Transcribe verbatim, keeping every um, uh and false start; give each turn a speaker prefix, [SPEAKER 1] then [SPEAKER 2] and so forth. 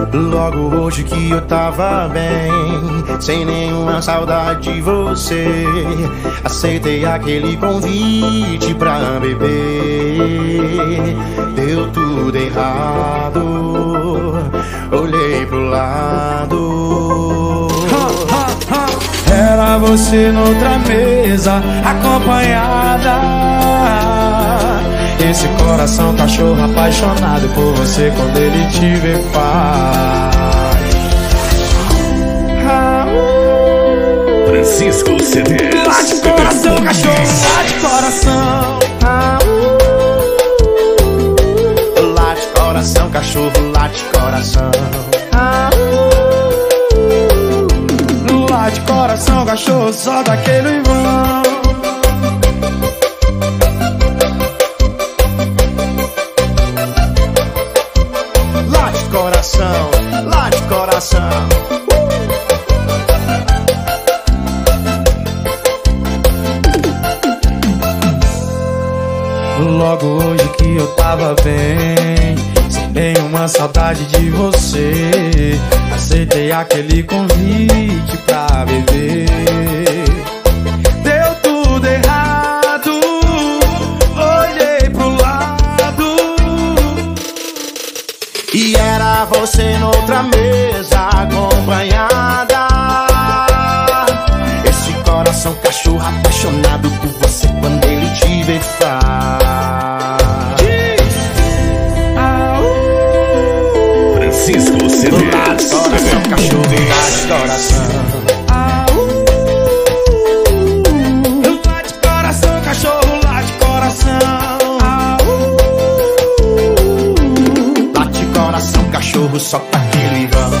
[SPEAKER 1] Logo hoje que eu tava bem, sem nenhuma saudade de você, aceitei aquele convite pra beber. Deu tudo errado, olhei pro lado.
[SPEAKER 2] Era você noutra mesa, acompanhada. Esse coração cachorro apaixonado por você, quando ele te vê faz.
[SPEAKER 3] Francisco C Ds.
[SPEAKER 2] Late coração, cachorro, late coração.
[SPEAKER 1] Late coração, cachorro, late coração.
[SPEAKER 2] Late coração, cachorro, só daquele vão.
[SPEAKER 1] Late coração, late coração.
[SPEAKER 2] Logo hoje que eu tava bem, sem nenhuma saudade de você, aceitei aquele convite pra beber. Deu tudo errado, olhei pro lado.
[SPEAKER 1] E era você noutra mesa, acompanhada. Esse coração cachorro apaixonado por você, quando ele te vê faz.
[SPEAKER 3] Francisco C Ds.
[SPEAKER 1] Late coração, cachorro, late coração.
[SPEAKER 2] Late coração, cachorro, late coração.
[SPEAKER 1] Late coração, cachorro, só pra aquele vão.